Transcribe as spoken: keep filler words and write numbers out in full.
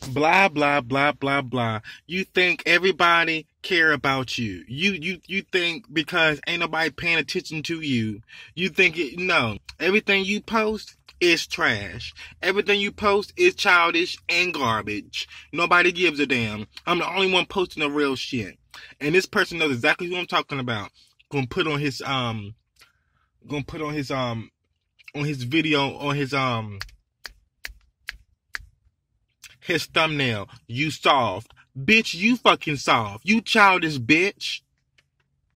Blah blah blah blah blah. You think everybody care about you. You you you think because ain't nobody paying attention to you. You think it no. Everything you post is trash. Everything you post is childish and garbage. Nobody gives a damn. I'm the only one posting the real shit. And this person knows exactly who I'm talking about. Gonna put on his um gonna put on his um on his video on his um his thumbnail. You soft. Bitch, you fucking soft. You childish bitch.